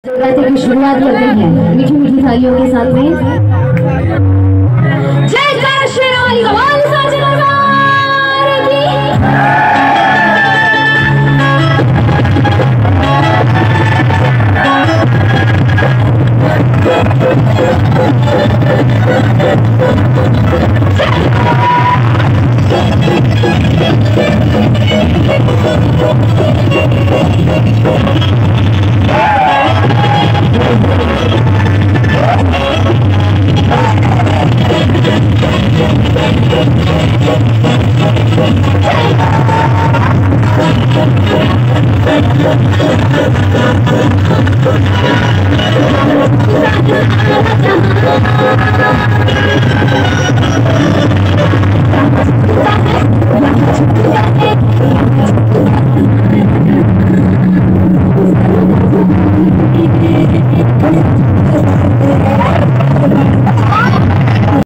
नवरात्रि की शुरुआत करते हैं मीठी मीठी थालियों के साथ में। जय जय श्री राम भगवान साचे दरबार की।